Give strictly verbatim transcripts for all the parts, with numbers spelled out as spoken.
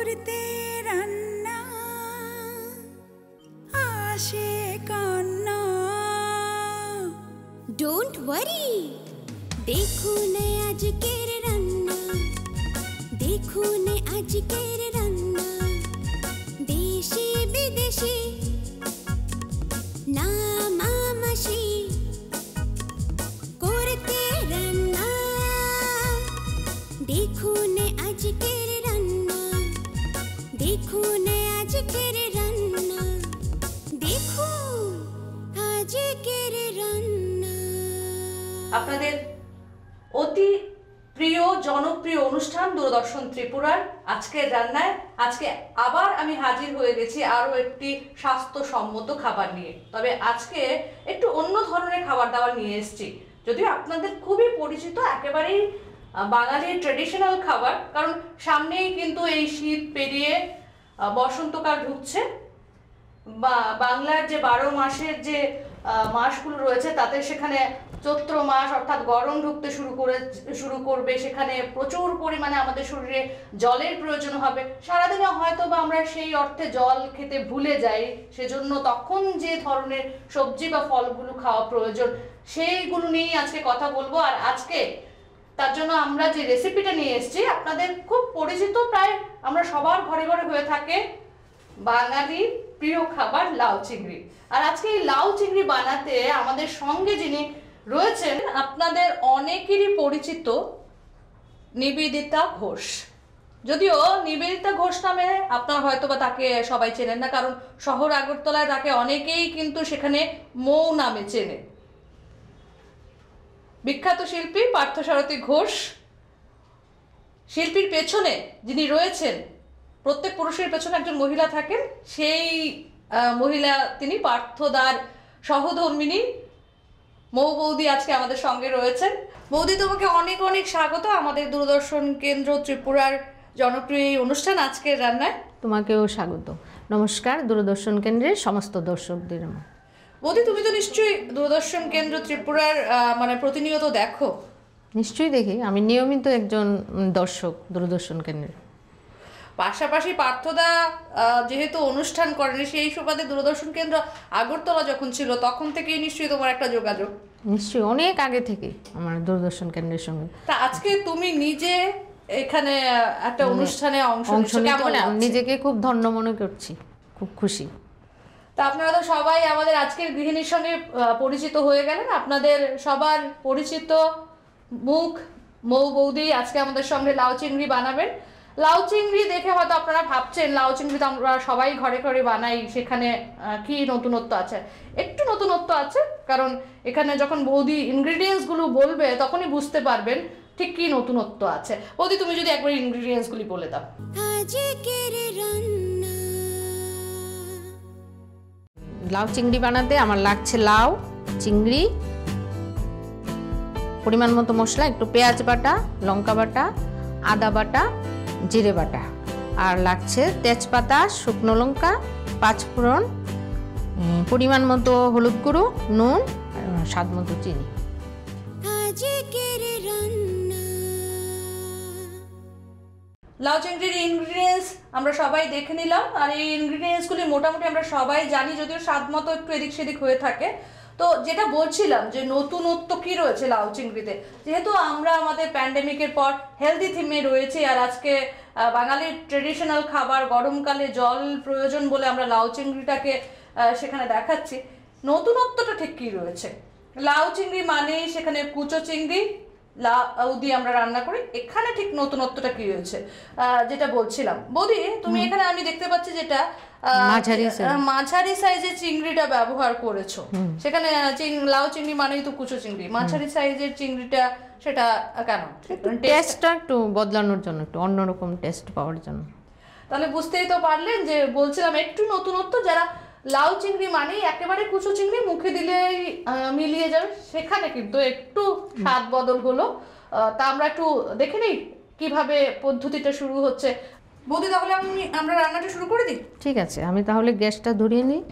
করতে রান্না আসে কান্না। ডোন্ট ওয়ারি, দেখুন আজকের রান্না, দেখুন আজকের রান্না। দেশি বিদেশি নামা মাসি করতে রান্না, দেখুন আজকের রান্না, দেখুন আজকের রান্না, দেখুন আজকের রান্না। আপনাদের অতি প্রিয় জনপ্রিয় অনুষ্ঠান দূরদর্শন ত্রিপুরার আজকের রান্নায় আজকে আবার আমি হাজির হয়ে গেছি আরও একটি স্বাস্থ্যসম্মত খাবার নিয়ে। তবে আজকে একটু অন্য ধরনের খাবার দাবার নিয়ে এসেছি, যদিও আপনাদের খুবই পরিচিত, একেবারেই বাঙালির ট্রেডিশনাল খাবার। কারণ সামনেই কিন্তু এই শীত পেরিয়ে বসন্তকাল ঢুকছে, বা বাংলার যে বারো মাসের যে মাসগুলো রয়েছে তাতে সেখানে চৈত্র মাস অর্থাৎ গরম ঢুকতে শুরু করে শুরু করবে। সেখানে প্রচুর পরিমাণে আমাদের শরীরে জলের প্রয়োজন হবে। সারাদিনে হয়তো বা আমরা সেই অর্থে জল খেতে ভুলে যাই, সেজন্য তখন যে ধরনের সবজি বা ফলগুলো খাওয়া প্রয়োজন সেইগুলো নিয়েই আজকে কথা বলবো। আর আজকে তার জন্য আমরা যে রেসিপিটা নিয়ে এসেছি আপনাদের খুব পরিচিত, প্রায় আমরা সবার ঘরে ঘরে হয়ে থাকে বাঙালির প্রিয় খাবার লাউ চিংড়ি। আর আজকে এই লাউ চিংড়ি বানাতে আমাদের সঙ্গে যিনি রয়েছেন আপনাদের অনেকেরই পরিচিত নিবেদিতা ঘোষ। যদিও নিবেদিতা ঘোষ নামে আপনারা হয়তো বা তাকে সবাই চেনেন না, কারণ শহর আগরতলায় তাকে অনেকেই কিন্তু সেখানে মৌ নামে চেনে। বিখ্যাত শিল্পী পার্থসারথী ঘোষ, শিল্পীর পেছনে যিনি রয়েছেন, প্রত্যেক পুরুষের পেছনে একজন মহিলা থাকেন, সেই মহিলা তিনি পার্থদার সহধর্মিনী মৌ বৌদি আজকে আমাদের সঙ্গে রয়েছেন। বৌদি, তোমাকে অনেক অনেক স্বাগত আমাদের দূরদর্শন কেন্দ্র ত্রিপুরার জনপ্রিয় এই অনুষ্ঠান আজকের রান্নায়। তোমাকেও স্বাগত। নমস্কার দূরদর্শন কেন্দ্রের সমস্ত দর্শকদের। বৌদি, তুমি তো নিশ্চয়ই দূরদর্শন কেন্দ্র ত্রিপুরার মানে প্রতিনিয়ত দেখো? নিশ্চয়ই দেখি, আমি নিয়মিত একজন দর্শক দূরদর্শন কেন্দ্রের। পাশাপাশি পার্থদা যেহেতু অনুষ্ঠান করেন, সেই সুবাদে দূরদর্শন কেন্দ্র আগরতলা যখন ছিল তখন থেকেই নিশ্চয়ই তোমার একটা যোগাযোগ। নিশ্চয়ই, অনেক আগে থেকে আমার দূরদর্শন কেন্দ্রের সঙ্গে। তা আজকে তুমি নিজে এখানে একটা অনুষ্ঠানে অংশ নিচ্ছ, নিজেকে খুব ধন্য মনে করছি, খুব খুশি। তা আপনারা তো সবাই আমাদের আজকের গৃহিণীর সঙ্গে পরিচিত হয়ে গেলেন। আপনাদের সবার পরিচিত মুখ মৌ বৌদি আজকে আমাদের সঙ্গে লাউ চিংড়ি বানাবেন। লাউ চিংড়ি দেখে হয়তো আপনারা ভাবছেন লাউ চিংড়ি তো আমরা সবাই ঘরে ঘরে বানাই, সেখানে কি নতুনত্ব আছে? একটু নতুনত্ব আছে, কারণ এখানে যখন বৌদি ইনগ্রিডিয়েন্টসগুলো বলবে তখনই বুঝতে পারবেন ঠিক কি নতুনত্ব আছে। বৌদি, তুমি যদি একবার ইনগ্রিডিয়েন্টসগুলি বলে দাও। লাউ চিংড়ি বানাতে আমার লাগছে লাউ, চিংড়ি, পরিমাণ মতো মশলা, একটু পেঁয়াজ বাটা, লঙ্কা বাটা, আদা বাটা, জিরে বাটা, আর লাগছে তেজপাতা, শুকনো লঙ্কা, পাঁচফোড়ন, পরিমাণ মতো হলুদ গুঁড়ো, নুন, স্বাদ মতো চিনি। লাউ চিংড়ির ইনগ্রিডিয়েন্টস আমরা সবাই দেখে নিলাম, আর এই ইনগ্রিডিয়েন্টসগুলি মোটামুটি আমরা সবাই জানি, যদিও স্বাদ মতো একটু এদিক সেদিক হয়ে থাকে। তো যেটা বলছিলাম যে নতুনত্ব কি রয়েছে লাউ চিংড়িতে, যেহেতু আমরা আমাদের প্যান্ডেমিকের পর হেলদি থিমে রয়েছি, আর আজকে বাঙালির ট্রেডিশনাল খাবার গরমকালে জল প্রয়োজন বলে আমরা লাউ চিংড়িটাকে সেখানে দেখাচ্ছি। নতুনত্বটা ঠিক কি রয়েছে? লাউ চিংড়ি মানে সেখানে কুচো চিংড়ি লাউ দিয়ে আমরা রান্না করি, এখানে ঠিক নতুনত্বটা কি রয়েছে যেটা বলছিলাম। বৌদি, তুমি এখানে আমি দেখতে পাচ্ছি যেটা মাঝারি সাইজের চিংড়িটা ব্যবহার করেছো। সেখানে লাউ চিংড়ি মানেই তো কুচো চিংড়ি, মাঝারি সাইজের চিংড়িটা সেটা কেন? টেস্টটা একটু বদলানোর জন্য, একটু অন্যরকম টেস্ট পাওয়ার জন্য। তাহলে বুঝতেই তো পারলেন যে বলছিলাম একটু নতুনত্ব। যারা লাউ চিংড়ি মানেই একেবারে কুচো চিংড়ি মুখে দিলেই মিলিয়ে যাবে, সেখানে কিন্তু একটু স্বাদ বদল হলো। তা আমরা একটু দেখে নিই কিভাবে পদ্ধতিটা শুরু হচ্ছে। বৌদি, তাহলে আমি আমরা রান্নাটা শুরু করে দিই? ঠিক আছে, আমি তাহলে গ্যাসটা ধরিয়ে নিই।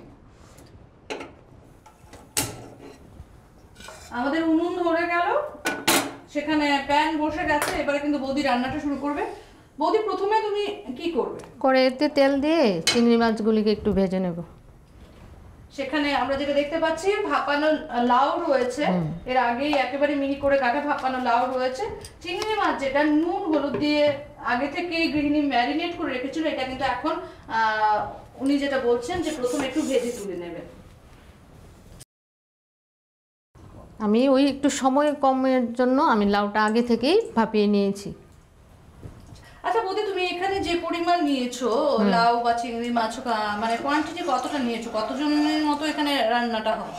আমাদের উনুন ধরে গেল, সেখানে প্যান বসে গেছে, এবারে কিন্তু বৌদি রান্নাটা শুরু করবে। বৌদি প্রথমে তুমি কি করবে? কড়াইতে তেল দিয়ে চিংড়ি মাছগুলিকে একটু ভেজে নেব। সেখানে আমরা যেটা দেখতে পাচ্ছি ভাপানো লাউ রয়েছে, এর আগেই একেবারে মিহি করে কাটা ভাপানো লাউ রয়েছে। চিংড়ি মাছ যেটা নুন হলুদ দিয়ে আগে থেকেই গৃহিণী ম্যারিনেট করে রেখেছিল, এটা কিন্তু এখন উনি যেটা বলছেন যে প্রথমে একটু ভেজে তুলে নেবেন। আমি ওই একটু সময় কমের জন্য আমি লাউটা আগে থেকেই ভাপিয়ে নিয়েছি। আচ্ছা বৌদি, তুমি এখানে যে পরিমাণ নিয়েছো লাউ বা চিংড়ি মাছ, মানে কোয়ান্টিটি কতটা নিয়েছো? কতজনের মতো এখানে রান্নাটা হয়?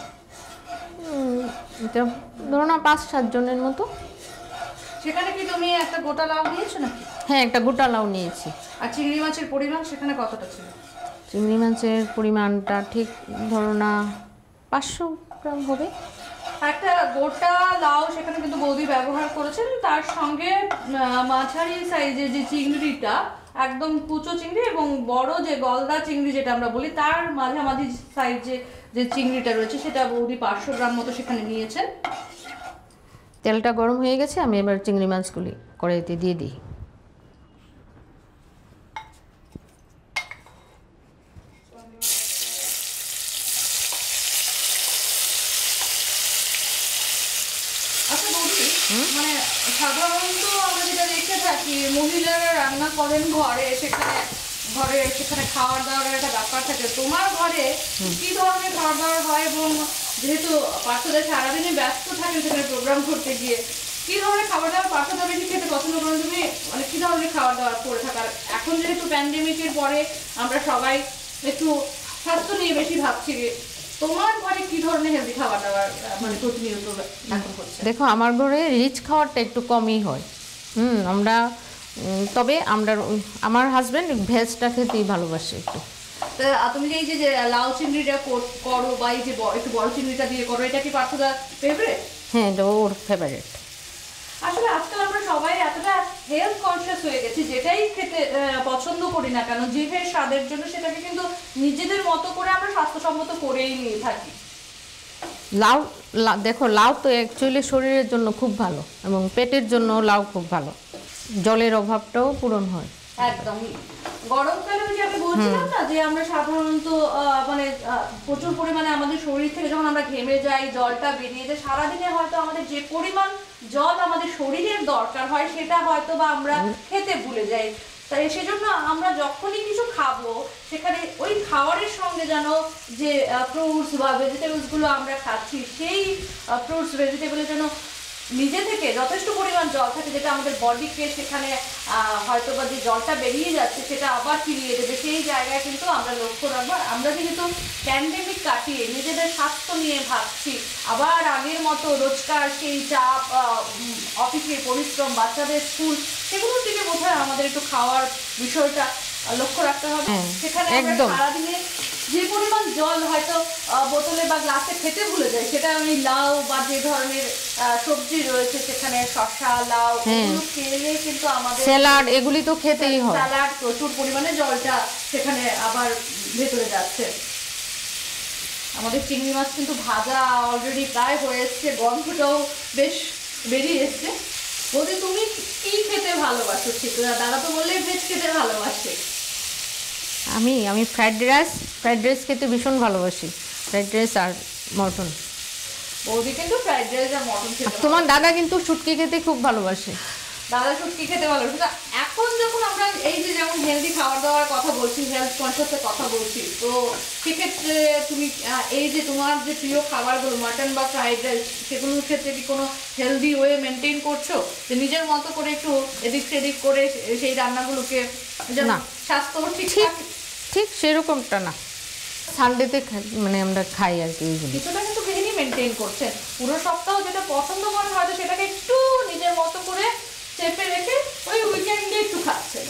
এটা ধরো না পাঁচ সাত জনের মতো। সেখানে কি তুমি একটা গোটা লাউ নিয়েছো নাকি? হ্যাঁ, একটা গোটা লাউ নিয়েছি। আর চিংড়ি মাছের পরিমাণ সেখানে কতটা ছিল? চিংড়ি মাছের পরিমাণটা ঠিক ধরো না পাঁচশো গ্রাম হবে। একটা গোটা লাউ সেখানে কিন্তু বৌদি ব্যবহার করেছেন, তার সঙ্গে মাঝারি সাইজের যে চিংড়িটা, একদম কুচো চিংড়ি এবং বড় যে গলদা চিংড়ি যেটা আমরা বলি তার মাঝামাঝি সাইজে যে চিংড়িটা রয়েছে সেটা বৌদি পাঁচশো গ্রাম মতো সেখানে নিয়েছেন। তেলটা গরম হয়ে গেছে, আমি এবার চিংড়ি মাছগুলি কড়াইতে দিয়ে দিই। মানে সাধারণত আমরা যেটা দেখে থাকি মহিলারা রান্না করেন ঘরে, সেখানে ঘরে সেখানে খাওয়ার দাওয়ার একটা ব্যাপার থাকে। তোমার ঘরে কি ধরনের খাওয়ার দাওয়ার হয়? এবং যেহেতু পার্থদের সারাদিনে ব্যস্ত থাকে সেখানে প্রোগ্রাম করতে গিয়ে, কি ধরনের খাবার দাবার পার্থরা বেশি খেতে পছন্দ করেন তুমি? মানে কি ধরনের খাবার দাবার করে থাকার? এখন যেহেতু প্যান্ডেমিকের পরে আমরা সবাই একটু স্বাস্থ্য নিয়ে বেশি ভাবছি, তোমার ঘরে কি ধরনের হেলদি খাবার দাবার মানে প্রতিনিয়ত এখন করছে? দেখো, আমার ঘরে রিচ খাবারটা একটু কমই হয়। হুম আমরা তবে আমরা আমার হাজব্যান্ড ভেজটা খেতেই ভালোবাসে একটু। তা তুমি যে এই যে লাউ চিংড়িটা করো বা এই যে একটু বড় চিংড়িটা দিয়ে করো, এটা কি পার্থদার ফেভারিট? হ্যাঁ, এটা ওর ফেভারিট। আসলে আজকাল আমরা সবাই এতটা হেলথ কনসিয়াস হয়ে গেছি, যেটাই খেতে পছন্দ করি না কেন জিভের স্বাদের জন্য সেটাকে কিন্তু নিজেদের মতো করে আমরা স্বাস্থ্যসম্মত করেই নিয়ে থাকি। লাউ দেখো, লাউ তো অ্যাকচুয়ালি শরীরের জন্য খুব ভালো এবং পেটের জন্য লাউ খুব ভালো, জলের অভাবটাও পূরণ হয়। একদমই। গরমকালে যে আমি বলছিলাম না যে আমরা সাধারণত মানে প্রচুর পরিমাণে আমাদের শরীর থেকে যখন আমরা ঘেমে যাই, জলটা বেরিয়ে যায়, সারাদিনে হয়তো আমাদের যে পরিমাণ জল আমাদের শরীরের দরকার হয় সেটা হয়তো বা আমরা খেতে ভুলে যাই। তাই সেজন্য আমরা যখনই কিছু খাবো সেখানে ওই খাবারের সঙ্গে যেন যে ফ্রুটস বা ভেজিটেবলসগুলো আমরা খাচ্ছি সেই ফ্রুটস ভেজিটেবলের জন্য নিজে থেকে যথেষ্ট পরিমাণ জল থাকে, যেটা আমাদের বডিকে সেখানে হয়তো বা যে জলটা বেরিয়ে যাচ্ছে সেটা আবার ফিরিয়ে দেবে। সেই জায়গায় কিন্তু আমরা লক্ষ্য রাখবো। আমরা যেহেতু প্যান্ডেমিক কাটিয়ে নিজেদের স্বাস্থ্য নিয়ে ভাবছি, আবার আগের মতো রোজকার সেই চাপ, অফিসে পরিশ্রম, বাচ্চাদের স্কুল, সেগুলোর দিকে বোধহয় আমাদের একটু খাওয়ার বিষয়টা লক্ষ্য রাখতে হবে। সেখানে আমরা সারাদিনে যে পরিমাণ জল হয়তো বোতলে বা গ্লাসে খেতে ভুলে যায়, সেটা আমি লাউ বা যে ধরনের সবজি রয়েছে সেখানে শসা, লাউ, এগুলো খেলে কিন্তু আমাদের স্যালাড, এগুলি তো খেতেই হয়। স্যালাড প্রচুর পরিমাণে জলটা সেখানে আবার ভেতরে যাচ্ছে। আমাদের চিংড়ি মাছ কিন্তু ভাজা অলরেডি প্রায় হয়ে এসছে, গন্ধটাও বেশ বেরিয়ে এসছে। বৌদি, তুমি কি খেতে ভালোবাসো? ঠিক দাদা তো বললে ভেজ খেতে ভালোবাসে। আমি আমি ফ্রাইড রাইস ফ্রাইড রাইস খেতে ভীষণ ভালোবাসি, ফ্রাইড রাইস আর মটন। বৌদি কিন্তু ফ্রাইড রাইস আর মটন খেতে, তোমার দাদা কিন্তু শুটকি খেতে খুব ভালোবাসে। দাদা শুটকি খেতে ভালোবাসে। এখন যখন আমরা এই যে যেমন হেলদি খাবার দাবার কথা বলছি, হেলথ কনসিয়াসের কথা বলছি, তো সেক্ষেত্রে তুমি এই যে তোমার যে প্রিয় খাবারগুলো মটন বা ফ্রাইড রাইস, সেগুলোর ক্ষেত্রে কি কোনো হেলদি ওয়ে মেনটেন করছো, যে নিজের মতো করে একটু এদিক সেদিক করে সেই রান্নাগুলোকে না স্বাস্থ্য ঠিক ঠিক সেরকমটা না, সানডেতে মানে আমরা খাই আর কি। কিছুটা কিন্তু গৃহিণী মেনটেন করছে, পুরো সপ্তাহ যেটা পছন্দ করেন হয়তো সেটাকে একটু নিজের মতো করে চেপে রেখে ওই উইকেন্ডে একটু খাচ্ছে।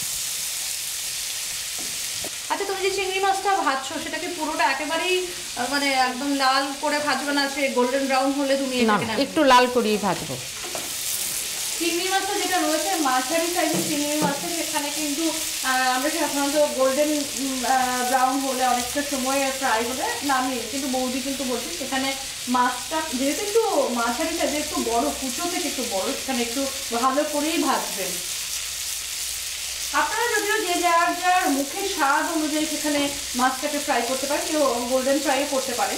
আচ্ছা, তুমি যে চিংড়ি মাছটা ভাজছো সেটা কি পুরোটা একেবারেই মানে একদম লাল করে ভাজবে না, সে গোল্ডেন ব্রাউন হলে তুমি একটু লাল করেই ভাজবো? চিংড়ি মাছটা যেটা রয়েছে মাঝারি সাইজের চিংড়ি মাছটা, সেখানে কিন্তু আমরা সাধারণত গোল্ডেন ব্রাউন হলে অনেকটা সময় ফ্রাই হলে নামিয়ে, কিন্তু বৌদি কিন্তু বলছি সেখানে মাছটা যেহেতু একটু মাঝারি সাইজের একটু বড়, কুচো থেকে একটু বড়, সেখানে একটু ভালো করেই ভাজবেন। আপনারা যদিও যে যার যার মুখের স্বাদ অনুযায়ী সেখানে মাছটাকে ফ্রাই করতে পারেন, কেউ গোল্ডেন ফ্রাইও করতে পারেন।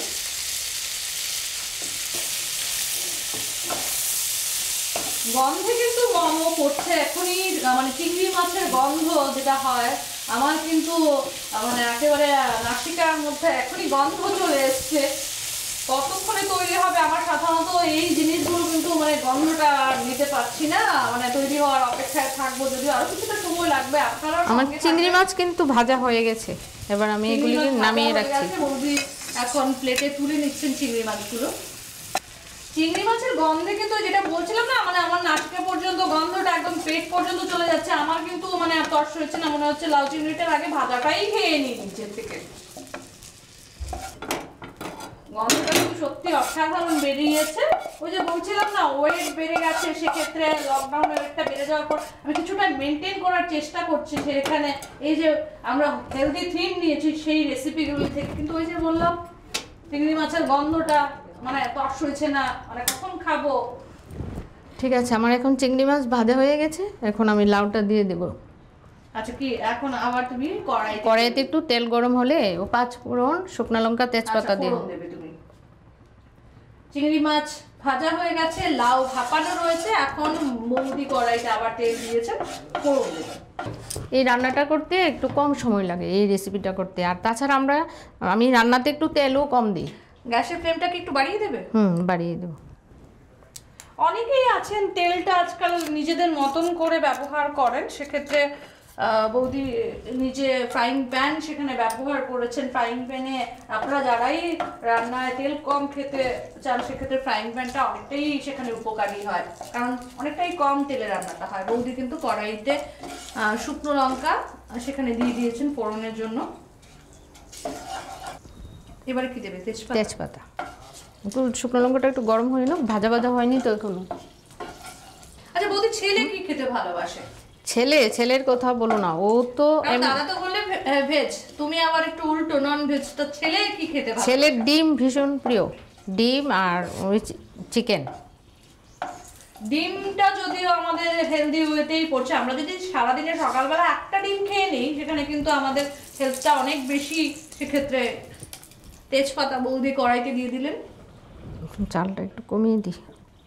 গন্ধে কিন্তু মোমো করছে এখনই, মানে চিংড়ি মাছের গন্ধ যেটা হয় আমার কিন্তু মানে একেবারে নাসিকার মধ্যে এখনই গন্ধ চলে এসছে। কতক্ষণে তৈরি হবে আমার সাধারণত এই জিনিসগুলো কিন্তু মানে গন্ধটা নিতে পারছি না, মানে তৈরি হওয়ার অপেক্ষায় থাকবো, যদিও আরো কিছুটা সময় লাগবে। আপনারা আমার চিংড়ি মাছ কিন্তু ভাজা হয়ে গেছে, এবার আমি এগুলিকে নামিয়ে রাখছি। বৌদি এখন প্লেটে তুলে নিচ্ছেন চিংড়ি মাছগুলো। চিংড়ি মাছের গন্ধে কিন্তু যেটা বলছিলাম না, মানে আমার নাটকে পর্যন্ত গন্ধটা একদম পেট পর্যন্ত চলে যাচ্ছে। আমার কিন্তু মানে তর্স হচ্ছে না, মনে হচ্ছে লাউ চিংড়িটার আগে ভাজাটাই খেয়ে নিই নিচের থেকে। গন্ধটা কিন্তু সত্যি অসাধারণ বেরিয়েছে। ওই যে বলছিলাম না ওয়েট বেড়ে গেছে, সেক্ষেত্রে লকডাউনের একটা বেড়ে যাওয়ার পর আমি কিছুটা মেনটেন করার চেষ্টা করছি, সেখানে এই যে আমরা হেলদি থিম নিয়েছি সেই রেসিপিগুলি থেকে। কিন্তু ওই যে বললাম চিংড়ি মাছের গন্ধটা মানে তর্স হয়েছে না, মানে কখন খাবো। ঠিক আছে, আমার এখন চিংড়ি মাছ ভাজা হয়ে গেছে, এখন আমি লাউটা দিয়ে দেব। আচ্ছা কি এখন আবার তুমি কড়াই কড়াইতে একটু তেল গরম হলে ও পাঁচ ফোড়ন, শুকনো লঙ্কা, তেজপাতা দিয়ে দেবে তুমি। চিংড়ি মাছ ভাজা হয়ে গেছে, লাউ ভাপানো রয়েছে, এখন বৌদি কড়াইতে আবার তেল দিয়েছে, ফোড়ন দেবে। এই রান্নাটা করতে একটু কম সময় লাগে এই রেসিপিটা করতে, আর তাছাড়া আমরা আমি রান্নাতে একটু তেলও কম দিই। গ্যাসের ফ্লেমটাকে একটু বাড়িয়ে দেবে? হুম, বাড়িয়ে দেবো। অনেকেই আছেন তেলটা আজকাল নিজেদের মতন করে ব্যবহার করেন, সেক্ষেত্রে বৌদি নিজে ফ্রাইং প্যান সেখানে ব্যবহার করেছেন। ফ্রাইং প্যানে আপনারা যারাই রান্নায় তেল কম খেতে চান সেক্ষেত্রে ফ্রাইং প্যানটা অনেকটাই সেখানে উপকারী হয়, কারণ অনেকটাই কম তেলে রান্নাটা হয়। বৌদি কিন্তু কড়াইতে শুকনো লঙ্কা সেখানে দিয়ে দিয়েছেন ফোড়নের জন্য। এবারে কি দেবে? তেজপাতা। তেজপাতা একটু শুকনো লঙ্কাটা একটু গরম হয়ে না, ভাজা ভাজা হয়নি তো এখনো। আচ্ছা বৌদি ছেলে কি খেতে ভালোবাসে? ছেলে ছেলের কথা বলো না, ও তো দাদা তো বললে ভেজ, তুমি আবার একটু উল্টো নন ভেজ। তো ছেলে কি খেতে ভালো? ছেলের ডিম ভীষণ প্রিয়, ডিম আর ওই চিকেন। ডিমটা যদিও আমাদের হেলদি ওয়েতেই পড়ছে, আমরা যদি সারাদিনে সকালবেলা একটা ডিম খেয়ে নিই সেখানে কিন্তু আমাদের হেলথটা অনেক বেশি। সেক্ষেত্রে তেজপাতা বৌদি কড়াইতে দিয়ে দিলেন। চালটা একটু কমিয়ে দিই,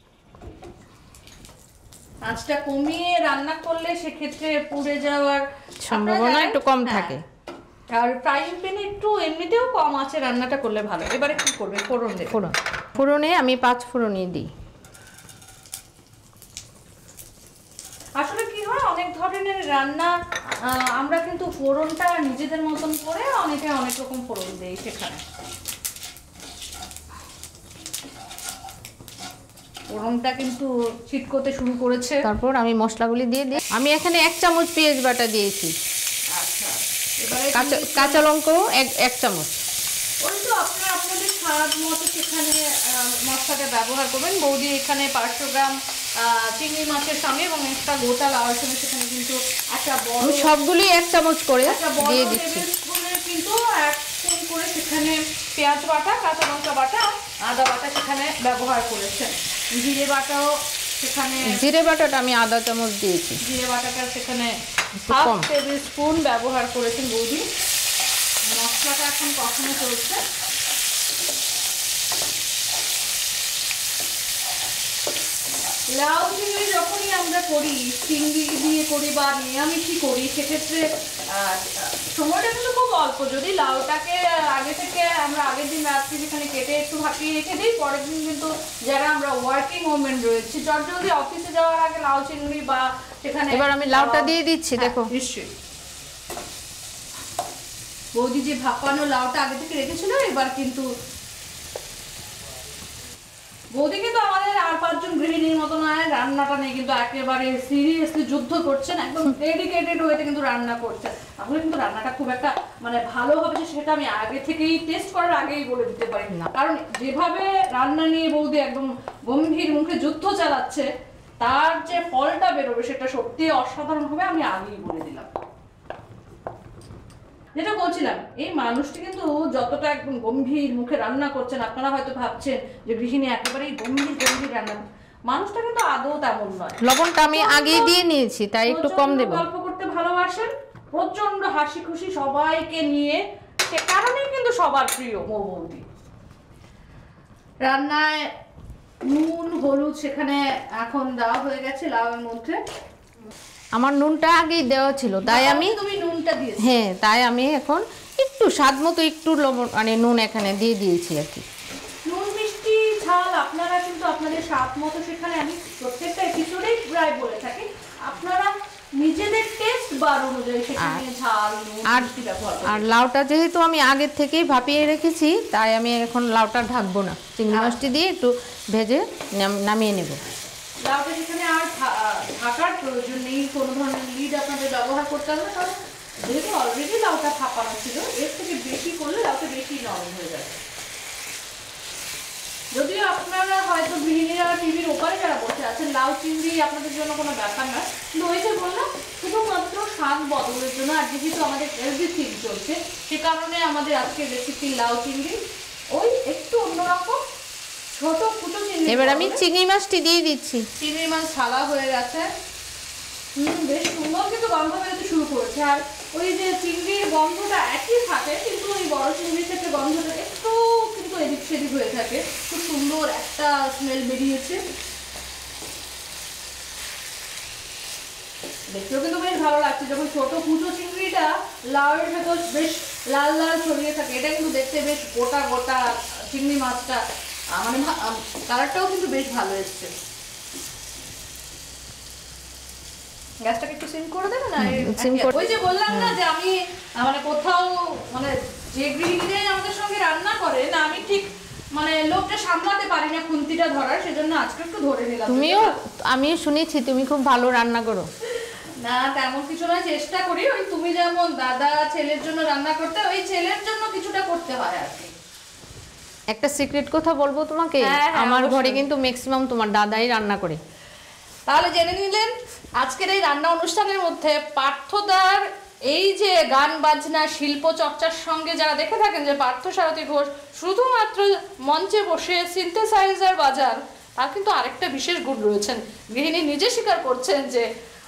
আঁচটা কমিয়ে রান্না করলে সেক্ষেত্রে পুড়ে যাওয়ার সম্ভাবনা একটু কম থাকে। আর ফ্রাইং প্যানে একটু এমনিতেও কম আছে রান্নাটা করলে ভালো। এবারে কি করবে? ফোড়ন দেবে। ফোড়ন ফোড়নে আমি পাঁচ ফোড়নই দিই। আসলে কি হয় অনেক ধরনের রান্না আমরা কিন্তু ফোড়নটা নিজেদের মতন করে অনেকে অনেক রকম ফোড়ন দেই সেখানে। ফোড়নটা কিন্তু ছিটকোতে শুরু করেছে। তারপর আমি মশলাগুলি দিয়ে দিই। আমি এখানে এক চামচ পেঁয়াজ বাটা দিয়েছি। আচ্ছা, এবারে কাঁচা কাঁচা লঙ্কাও এক এক চামচ। ওই তো আপনারা আপনাদের স্বাদ মতো সেখানে মশলাটা ব্যবহার করবেন। বৌদি এখানে পাঁচশো গ্রাম চিংড়ি মাছের সঙ্গে এবং একটা গোটা লাউয়ের সঙ্গে সেখানে কিন্তু একটা বড় সবগুলি এক চামচ করে দিয়ে দিচ্ছি। কিন্তু এক স্পুন করে সেখানে পেঁয়াজ বাটা, কাঁচা লঙ্কা বাটা, আদা বাটা সেখানে ব্যবহার করেছেন। জিরে বাটাও সেখানে, জিরে বাটাটা আমি আধা চামচ দিয়েছি। জিরে বাটাটা সেখানে হাফ টেবিল স্পুন ব্যবহার করেছেন বৌদি। মশলাটা এখন কখনো চলছে। লাউ চিংড়ি যখনই আমরা করি, চিংড়ি দিয়ে করি বা নিরামিষই করি, সেক্ষেত্রে সময়টা কিন্তু খুব অল্প। যদি লাউটাকে আগে থেকে আমরা আগের দিন রাত্রি সেখানে কেটে একটু ভাপিয়ে রেখে দিই, পরের দিন কিন্তু যারা আমরা ওয়ার্কিং ওমেন রয়েছি চটজলদি অফিসে যাওয়ার আগে লাউ চিংড়ি বা সেখানে। এবার আমি লাউটা দিয়ে দিচ্ছি। দেখো নিশ্চয়ই বৌদি যে ভাপানো লাউটা আগে থেকে রেখেছিল, এবার কিন্তু বৌদি কিন্তু আমাদের আর পাঁচজন গৃহিণীর মতো নয়, রান্নাটা নিয়ে কিন্তু একেবারে সিরিয়াসলি যুদ্ধ করছেন, একদম ডেডিকেটেড ওয়েতে কিন্তু রান্না করছেন। তাহলে কিন্তু রান্নাটা খুব একটা মানে ভালো হবে সেটা আমি আগে থেকেই টেস্ট করার আগেই বলে দিতে পারি না, কারণ যেভাবে রান্না নিয়ে বৌদি একদম গম্ভীর মুখে যুদ্ধ চালাচ্ছে, তার যে ফলটা বেরোবে সেটা সত্যি অসাধারণ হবে, আমি আগেই বলে দিলাম। যেটা বলছিলাম, এই মানুষটি কিন্তু যতটা একদম গম্ভীর মুখে রান্না করছেন, আপনারা হয়তো ভাবছেন যে গৃহিণী একেবারেই গম্ভীর গম্ভীর রান্না, মানুষটা কিন্তু আদৌ তেমন নয়। লবণটা আমি আগে দিয়ে নিয়েছি, তাই একটু কম দেব। গল্প করতে ভালোবাসে, ভালোবাসেন, প্রচন্ড হাসি খুশি সবাইকে নিয়ে, সে কারণেই কিন্তু সবার প্রিয় মৌ বৌদি। রান্নায় নুন হলুদ সেখানে এখন দেওয়া হয়ে গেছে লাউয়ের মধ্যে। আমার নুনটা আগেই দেওয়া ছিল, তাই আমি তুমি নুনটা দিয়েছো? হ্যাঁ, তাই আমি এখন একটু স্বাদ মতো একটু লবণ মানে নুন এখানে দিয়ে দিয়েছি আর কি। নুন মিষ্টি ঝাল আপনারা কিন্তু আপনাদের স্বাদ মতো, সেখানে আমি প্রত্যেকটা এপিসোডেই প্রায় বলে থাকি, আপনারা নিজেদের টেস্ট বার অনুযায়ী সেখানে ঝাল নুন মিষ্টি ব্যবহার করবেন। আর লাউটা যেহেতু আমি আগের থেকেই ভাপিয়ে রেখেছি, তাই আমি এখন লাউটা ঢাকবো না, চিংড়ি মাছটি দিয়ে একটু ভেজে নাম- নামিয়ে নেব। লাউটা সেখানে আর ঢাকার প্রয়োজন নেই, কোনো ধরনের লিড আপনাদের ব্যবহার করতে হবে, কারণ যেহেতু অলরেডি লাউটা ফাঁপানো ছিল, এর থেকে বেশি করলে লাউটা বেশি নরম হয়ে যাবে। যদিও আপনারা হয়তো গৃহিণীরা টিভির ওপারে যারা বসে আছেন, লাউ চিংড়ি আপনাদের জন্য কোনো ব্যাপার না, কিন্তু ওই যে বললাম শুধুমাত্র স্বাদ বদলের জন্য, আর যেহেতু আমাদের হেলদি থিম চলছে সে কারণে আমাদের আজকের রেসিপি লাউ চিংড়ি ওই একটু অন্যরকম ছোট কুটো চিংড়ি। এবার আমি চিংড়ি মাছটি দিয়ে দিচ্ছি। চিংড়ি মাছ ছালা হয়ে গেছে, হুম বেশ সুন্দর কিন্তু গন্ধ বেরোতে শুরু করেছে। আর ওই যে চিংড়ির গন্ধটা একই থাকে, কিন্তু ওই বড় চিংড়ি থেকে গন্ধটা একটু কিন্তু এদিক সেদিক হয়ে থাকে, খুব সুন্দর একটা স্মেল বেরিয়েছে, দেখতেও কিন্তু বেশ ভালো লাগছে। যখন ছোট কুচো চিংড়িটা লাউয়ের ভেতর বেশ লাল লাল ছড়িয়ে থাকে, এটা কিন্তু দেখতে বেশ গোটা গোটা চিংড়ি মাছটা, মানে কালারটাও কিন্তু বেশ ভালো এসছে। গ্যাসটাকে একটু সিম করে দেবে না? সিম করে, ওই যে বললাম না যে আমি মানে কোথাও মানে যে গৃহিণীরাই আমাদের সঙ্গে রান্না করে না, আমি ঠিক মানে লোকটা সামলাতে পারি না খুন্তিটা ধরার, সেজন্য আজকে একটু ধরে নিলাম। তুমিও, আমিও শুনেছি তুমি খুব ভালো রান্না করো। না তেমন কিছু না, চেষ্টা করি, ওই তুমি যেমন দাদা ছেলের জন্য রান্না করতে, ওই ছেলের জন্য কিছুটা করতে হয় আর কি। একটা সিক্রেট কথা বলবো তোমাকে, হ্যাঁ, হ্যাঁ, আমার ঘরে অবশ্যই। কিন্তু ম্যাক্সিমাম তোমার দাদাই রান্না করে। তাহলে জেনে নিলেন আজকের এই রান্না অনুষ্ঠানের মধ্যে পার্থদার এই যে গান বাজনা শিল্প চর্চার সঙ্গে যারা দেখে থাকেন যে পার্থ সারথী ঘোষ শুধুমাত্র মঞ্চে বসে সিনথেসাইজার বাজান, তার কিন্তু আরেকটা বিশেষ গুণ রয়েছেন। গৃহিণী নিজে স্বীকার করছেন যে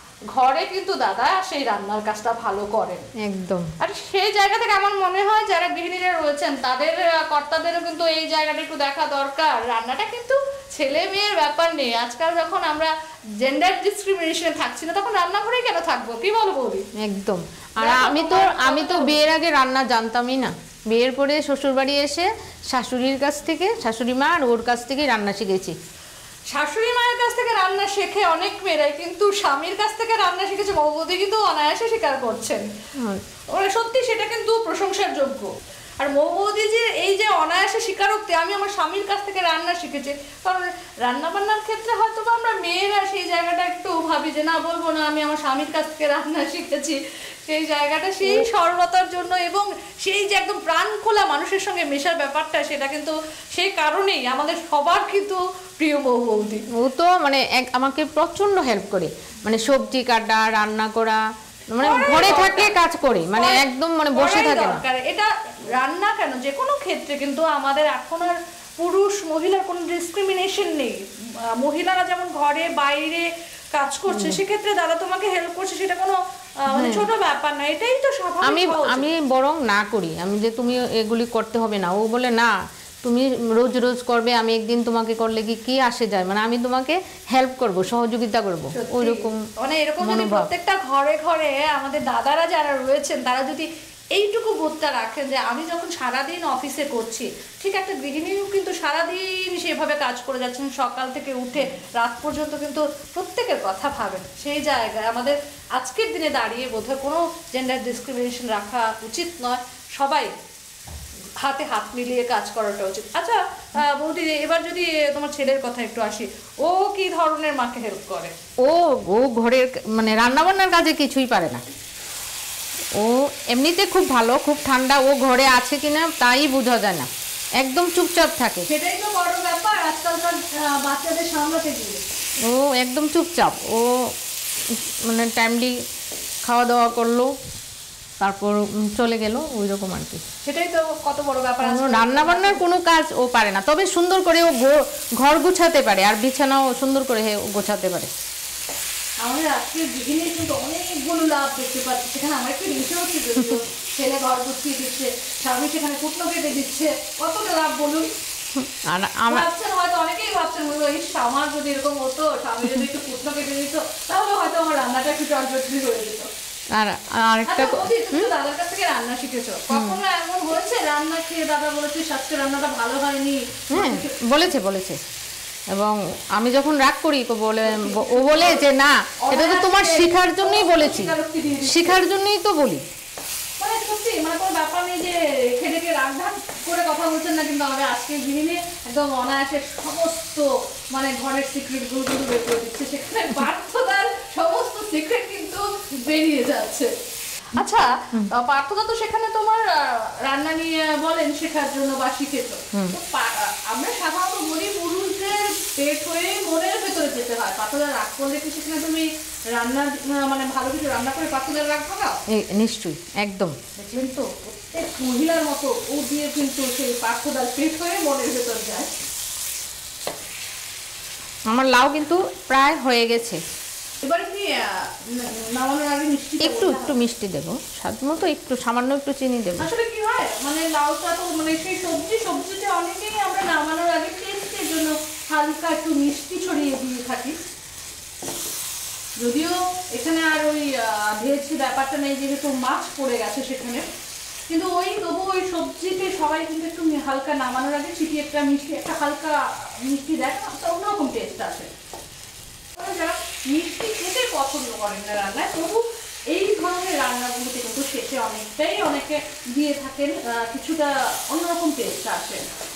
ঘরে কিন্তু দাদা সেই রান্নার কাজটা ভালো করেন একদম। আর সেই জায়গা থেকে আমার মনে হয় যারা গৃহিণীরা রয়েছেন তাদের কর্তাদেরও কিন্তু এই জায়গাটা একটু দেখা দরকার। রান্নাটা কিন্তু ছেলে মেয়ের ব্যাপার নেই, আজকাল যখন আমরা জেন্ডার ডিসক্রিমিনেশনে থাকছি না, তখন রান্নাঘরেই কেন থাকবো, কি বলো বৌদি? একদম। আর আমি তো আমি তো বিয়ের আগে রান্না জানতামই না, বিয়ের পরে শ্বশুর বাড়ি এসে শাশুড়ির কাছ থেকে, শাশুড়ি মা আর ওর কাছ থেকেই রান্না শিখেছি। শাশুড়ি মায়ের কাছ থেকে রান্না শেখে অনেক মেয়েরাই, কিন্তু স্বামীর কাছ থেকে রান্না শিখেছে বৌদি কিন্তু অনায়াসে স্বীকার করছেন, মানে সত্যি সেটা কিন্তু প্রশংসার যোগ্য। আর বৌদি যে এই যে অনায়াসে স্বীকারোক্তি আমি আমার স্বামীর কাছ থেকে রান্না শিখেছি, কারণ রান্না বান্নার ক্ষেত্রে হয়তো আমরা মেয়েরা সেই জায়গাটা একটু ভাবি যে না বলবো না আমি আমার স্বামীর কাছ থেকে রান্না শিখেছি, সেই জায়গাটা সেই সরলতার জন্য এবং সেই যে একদম প্রাণ খোলা মানুষের সঙ্গে মেশার ব্যাপারটা, সেটা কিন্তু সেই কারণেই আমাদের সবার কিন্তু প্রিয় বউ বৌদি। ও তো মানে এক আমাকে প্রচন্ড হেল্প করে, মানে সবজি কাটা, রান্না করা, মানে ঘরে থাকলে কাজ করে, মানে একদম মানে বসে থাকে না। এটা রান্না কেন যে কোনো ক্ষেত্রে কিন্তু আমাদের এখন আর পুরুষ মহিলার কোনো ডিসক্রিমিনেশন নেই, মহিলারা যেমন ঘরে বাইরে কাজ করছে সেক্ষেত্রে দাদা তোমাকে হেল্প করছে, সেটা কোনো মানে ছোট ব্যাপার না, এটাই তো স্বাভাবিক। আমি আমি বরং না করি, আমি যে তুমি এগুলি করতে হবে না, ও বলে না তুমি রোজ রোজ করবে, আমি একদিন তোমাকে করলে কি কি আসে যায়, মানে আমি তোমাকে হেল্প করব, সহযোগিতা করব, ওইরকম মানে এরকম যদি প্রত্যেকটা ঘরে ঘরে আমাদের দাদারা যারা রয়েছেন তারা যদি এইটুকু বোধটা রাখেন যে আমি যখন সারাদিন অফিসে করছি, ঠিক একটা গৃহিণীও কিন্তু সারাদিন সেভাবে কাজ করে যাচ্ছেন, সকাল থেকে উঠে রাত পর্যন্ত কিন্তু প্রত্যেকের কথা ভাবেন, সেই জায়গায় আমাদের আজকের দিনে দাঁড়িয়ে বোধহয় কোনো জেন্ডার ডিসক্রিমিনেশন রাখা উচিত নয়, সবাই হাতে হাত মিলিয়ে কাজ করাটা উচিত। আচ্ছা বৌদি, এবার যদি তোমার ছেলের কথা একটু আসি, ও কি ধরনের মাকে হেল্প করে? ও ও ঘরের মানে রান্না বান্নার কাজে কিছুই পারে না, ও এমনিতে খুব ভালো, খুব ঠান্ডা, ও ঘরে আছে কিনা তাই বোঝা যায় না, একদম চুপচাপ থাকে। সেটাই তো বড় ব্যাপার আজকালকার বাচ্চাদের সামলাতে গিয়ে, ও একদম চুপচাপ, ও মানে টাইমলি খাওয়া দাওয়া করলো তারপর চলে গেল, ওই রকম আর কি। সেটাই তো কত বড় ব্যাপার। রান্না বান্নার কোনো কাজ ও পারে না, তবে সুন্দর করে ও ঘর গুছাতে পারে, আর বিছানাও সুন্দর করে গোছাতে পারে। আমাদের আজকের গৃহিণীর কিন্তু অনেকগুলো লাভ দেখতে পাচ্ছি, সেখানে আমার একটু হিংসে হচ্ছে যদিও, ছেলে ঘর গুছিয়ে দিচ্ছে, স্বামী সেখানে কুটনো কেটে দিচ্ছে, কতটা লাভ বলুন। আর আমার ভাবছেন হয়তো অনেকেই ভাবছেন বলবো এই আমার যদি এরকম হতো, স্বামী যদি একটু কুটনো কেটে দিত, তাহলে হয়তো আমার রান্নাটা একটু চটজটি হয়ে যেত। আর আরেকটা দাদার কাছ থেকে রান্না শিখেছো, কখনো এমন হয়েছে রান্না খেয়ে দাদা বলেছে আজকে রান্নাটা ভালো হয়নি? হ্যাঁ বলেছে বলেছে এবং আমি যখন রাগ করি তো বলে ও বলে যে না এটা তো তোমার শেখার জন্যই বলেছি, শেখার জন্যই তো বলি। মানে সত্যি মানে কোনো ব্যাপার নেই যে রেখে রেখে রাগঢাক করে কথা বলছেন না, কিন্তু আমাদের আজকে গৃহিণী একদম অনায়াসে সমস্ত মানে ঘরের সিক্রেট গুলো কিন্তু বের করে দিচ্ছে, সেখানে পার্থদার সমস্ত সিক্রেট কিন্তু বেরিয়ে যাচ্ছে। আচ্ছা পার্থদা তো সেখানে তোমার রান্না নিয়ে বলেন শেখার জন্য বা শিখেছো, আমরা সাধারণত বলি পুরুষদের পেট হয়ে মনের ভেতরে যেতে হয়, পার্থদা রাগ করলে কি সেখানে তুমি রান্না মানে ভালো কিছু রান্না করে পার্থদার রাগ ভাগাও? নিশ্চয়ই একদম। দেখলেন তো প্রত্যেক মহিলার মতো ও দিয়ে কিন্তু সেই পার্থদার পেট হয়ে মনের ভেতর যায়। আমার লাউ কিন্তু প্রায় হয়ে গেছে, এবারে কি নামানোর আগে মিষ্টি একটু একটু মিষ্টি দেবো, স্বাদ মতো একটু সামান্য একটু চিনি দেবো। আসলে কি হয় মানে লাউটা তো মানে সেই সবজি সবজিতে অনেকেই আমরা নামানোর আগে টেস্টের জন্য হালকা একটু মিষ্টি ছড়িয়ে দিয়ে থাকি, যদিও এখানে আর ওই ভেজ ব্যাপারটা নেই যেহেতু মাছ পড়ে গেছে সেখানে, কিন্তু ওই তবু ওই সবজিতে সবাই কিন্তু একটু হালকা নামানোর আগে ছিটি একটা মিষ্টি একটা হালকা মিষ্টি দেয়, অন্যরকম টেস্ট আসে। যারা মিষ্টি খেতে পছন্দ করেন না রান্নায়, তবু এই ধরনের রান্নাগুলোতে কিন্তু শেষে অনেকটাই অনেকে দিয়ে থাকেন কিছুটা অন্যরকম টেস্ট আসে।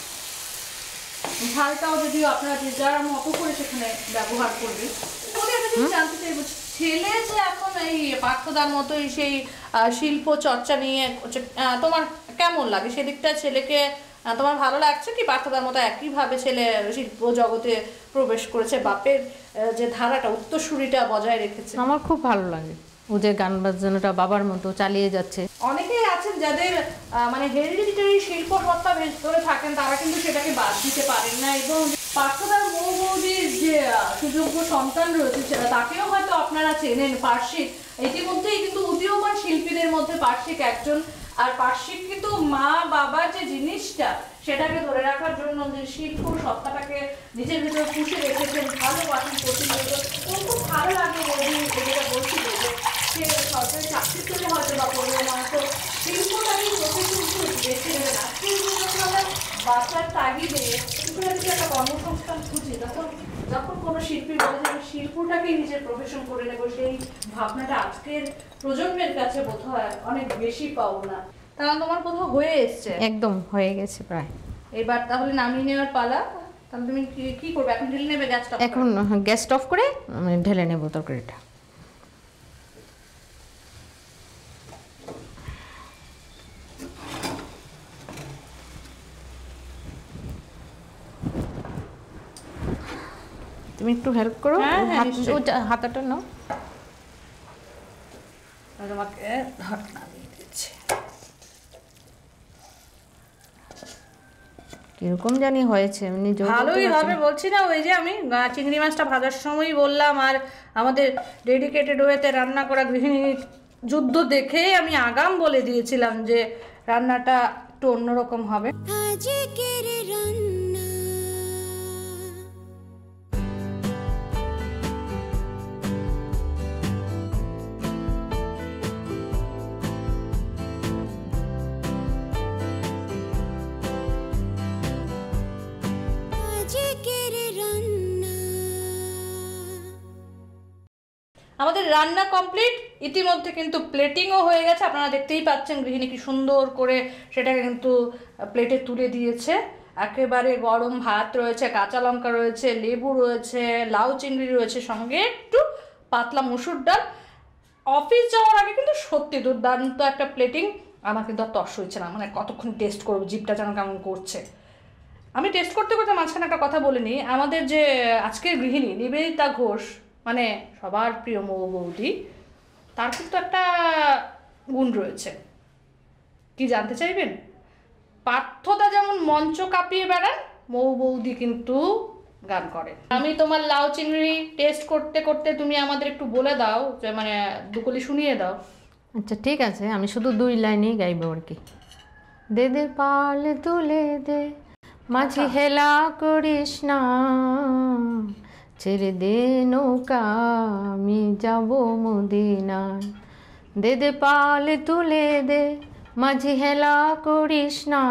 ঝালটাও যদিও আপনারা যে যার মতো করে সেখানে ব্যবহার করবেন। জানতে চাইবো ছেলে যে এখন এই পার্থদার মতোই সেই শিল্প চর্চা নিয়ে তোমার কেমন লাগে সেদিকটা? ছেলেকে তোমার ভালো লাগছে কি পার্থদার মতো একইভাবে ছেলে শিল্প জগতে প্রবেশ করেছে, বাপের যে ধারাটা উত্তরসূরিটা বজায় রেখেছে? আমার খুব ভালো লাগে ও যে গান বাজনাটা বাবার মতো চালিয়ে যাচ্ছে। অনেকেই আছেন যাদের মানে হেরিডিটারি শিল্প সত্তা ভেতরে থাকেন, তারা কিন্তু সেটাকে বাদ দিতে পারেন না, এবং পার্থদার মৌ বৌদির যে সুযোগ্য সন্তান রয়েছে তাকেও হয়তো আপনারা চেনেন, পার্শ্বিক। ইতিমধ্যেই কিন্তু উদীয়মান শিল্পীদের মধ্যে পার্শ্বিক একজন, আর পার্শ্বিক কিন্তু মা বাবার যে জিনিসটা সেটাকে ধরে রাখার জন্য যে শিল্প সত্তাটাকে নিজের ভিতরে পুষে রেখেছেন, ভালোবাসেন প্রতিনিয়ত। ওর খুব ভালো লাগে বৌদি যেটা বলছিল যে সে সরকারি চাকরি করে হয়তো বা করবে না, তো শিল্পটাকে প্রতিনিয়ত বেছে নেবেন। আজকে আমরা বাচ্চার তাগিদে একটা কর্মসংস্থান খুঁজি, তখন যখন কোনো শিল্পী বলে যে শিল্পটাকে নিজের প্রফেশন করে নেব, সেই ভাবনাটা আজকের প্রজন্মের কাছে বোধহয় অনেক বেশি পাও না। তাহলে তোমার কোথাও হয়ে এসছে? একদম হয়ে গেছে প্রায়। এবার তাহলে নামিয়ে নেওয়ার পালা। তাহলে তুমি কি করবে এখন? ঢেলে নেবে গ্যাসটা? এখন গ্যাস অফ করে আমি ঢেলে নেব তরকারিটা। তুমি একটু হেল্প করো, হাতাটা নাও। তোমাকে হাত নামিয়ে দিচ্ছি। কিরকম জানি হয়েছে, এমনি ভালোই হবে বলছি না। ওই যে আমি চিংড়ি মাছটা ভাজার সময়ই বললাম, আর আমাদের ডেডিকেটেড ওয়েতে রান্না করা গৃহিণীর যুদ্ধ দেখেই আমি আগাম বলে দিয়েছিলাম যে রান্নাটা একটু অন্যরকম হবে। আজকের রান্না আমাদের রান্না কমপ্লিট, ইতিমধ্যে কিন্তু প্লেটিংও হয়ে গেছে। আপনারা দেখতেই পাচ্ছেন গৃহিণী কি সুন্দর করে সেটাকে কিন্তু প্লেটে তুলে দিয়েছে। একেবারে গরম ভাত রয়েছে, কাঁচা লঙ্কা রয়েছে, লেবু রয়েছে, লাউ চিংড়ি রয়েছে, সঙ্গে একটু পাতলা মুসুর ডাল। অফিস যাওয়ার আগে কিন্তু সত্যি দুর্দান্ত একটা প্লেটিং। আমার কিন্তু আর তর্স হচ্ছে না, মানে কতক্ষণ টেস্ট করবো, জিভটা যেন কেমন করছে। আমি টেস্ট করতে করতে মাঝখানে একটা কথা বলে নিই। আমাদের যে আজকের গৃহিণী নিবেদিতা ঘোষ, মানে সবার প্রিয় মৌ বৌদি, তার কিন্তু একটা গুণ রয়েছে। কি জানতে চাইবেন? পার্থদা যেমন মঞ্চ কাঁপিয়ে বেড়ান, মৌ বৌদি কিন্তু গান করে। আমি তোমার লাউ চিংড়ি টেস্ট করতে করতে তুমি আমাদের একটু বলে দাও, যে মানে দুকলি শুনিয়ে দাও। আচ্ছা ঠিক আছে, আমি শুধু দুই লাইনেই গাইবো আর কি। দে দে পাল তুলে দে মাঝি হেলা করিস না, ছেড়ে দে নৌকা আমি যাব মদিনায়। দে দে পাল তুলে দে মাঝি হেলা করিস না,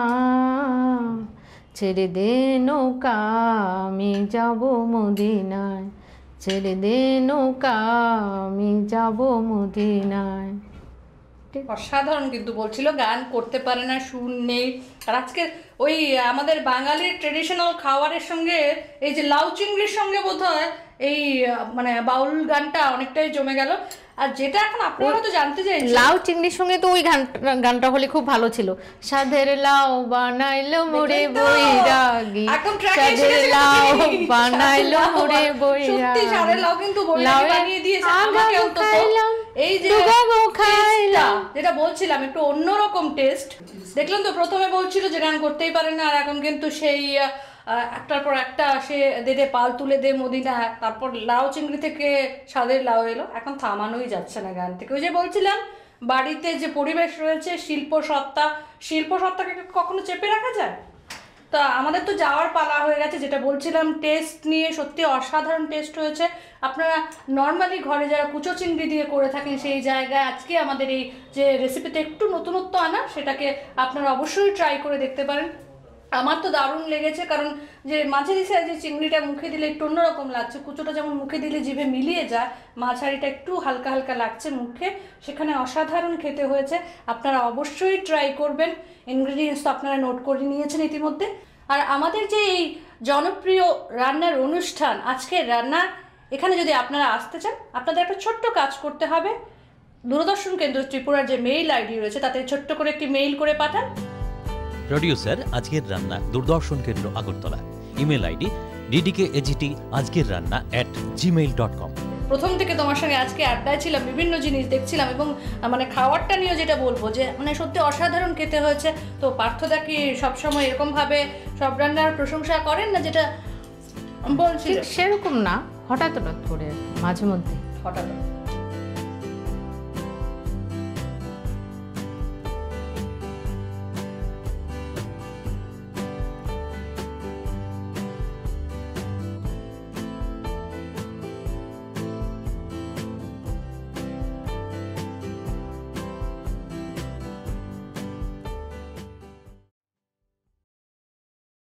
ছেড়ে দে নৌকা আমি যাব মদিনায়, ছেড়ে দে নৌকা আমি যাব মদিনায়। অসাধারণ কিন্তু বলছিল, গান করতে পারে না, সুর নেই। আর আজকে ওই আমাদের বাঙালির ট্রেডিশনাল খাবারের সঙ্গে এই যে লাউ চিংড়ির সঙ্গে বোধহয় এই মানে বাউল গানটা অনেকটাই জমে গেল। আর যেটা এখন আপনারা হয়তো জানতে চাইছেন, লাউ চিংড়ির সঙ্গে তো ওই গান গানটা হলে খুব ভালো ছিল। সাধের লাউ বানাইলো মোরে বৈরাগী, সাধের লাউ বানাইলো মোরে বৈরাগী, সত্যি সাধের লাউ কিন্তু বৈরাগী বানিয়ে দিয়েছে আমাকে অন্তত। এই যে যেটা বলছিলাম একটু অন্যরকম টেস্ট, দেখলাম তো প্রথমে বলছিল যে গান করতেই পারে না, আর এখন কিন্তু সেই একটার পর একটা সে দে দে পাল তুলে দে মদিনা, তারপর লাউ চিংড়ি থেকে স্বাদের লাউ এলো, এখন থামানোই যাচ্ছে না গান থেকে। ওই যে বলছিলাম বাড়িতে যে পরিবেশ রয়েছে, শিল্প সত্তা, শিল্প সত্তাকে কখনো চেপে রাখা যায়? তা আমাদের তো যাওয়ার পালা হয়ে গেছে। যেটা বলছিলাম টেস্ট নিয়ে, সত্যি অসাধারণ টেস্ট হয়েছে। আপনারা নর্মালি ঘরে যারা কুচো চিংড়ি দিয়ে করে থাকেন, সেই জায়গায় আজকে আমাদের এই যে রেসিপিতে একটু নতুনত্ব আনা, সেটাকে আপনারা অবশ্যই ট্রাই করে দেখতে পারেন। আমার তো দারুণ লেগেছে, কারণ যে মাঝারি সাইজের চিংড়িটা মুখে দিলে একটু অন্যরকম লাগছে, কুচোটা যেমন মুখে দিলে জিভে মিলিয়ে যায়, মাঝারিটা একটু হালকা হালকা লাগছে মুখে, সেখানে অসাধারণ খেতে হয়েছে। আপনারা অবশ্যই ট্রাই করবেন। ইনগ্রেডিয়েন্টস তো আপনারা নোট করে নিয়েছেন ইতিমধ্যে। আর আমাদের যে এই জনপ্রিয় রান্নার অনুষ্ঠান আজকের রান্না, এখানে যদি আপনারা আসতে চান, আপনাদের একটা ছোট্ট কাজ করতে হবে। দূরদর্শন কেন্দ্র ত্রিপুরার যে মেইল আইডি রয়েছে, তাতে ছোট্ট করে একটি মেইল করে পাঠান। প্রডিউসার আজকের রান্না, দূরদর্শন কেন্দ্র Agartala. Email ID DDK AGT আজকের রান্না অ্যাট জিমেইল ডট কম। প্রথম থেকে তোমার সঙ্গে আজকে আড্ডায় ছিলাম, বিভিন্ন জিনিস দেখছিলাম, এবং মানে খাওয়ারটা নিয়েও যেটা বলবো যে মানে সত্যি অসাধারণ খেতে হয়েছে। তো পার্থদা কি সবসময় এরকমভাবে সব রান্নার প্রশংসা করেন না, যেটা বলছি? সেরকম না, হঠাৎ হঠাৎ করে মাঝে মধ্যে। হঠাৎ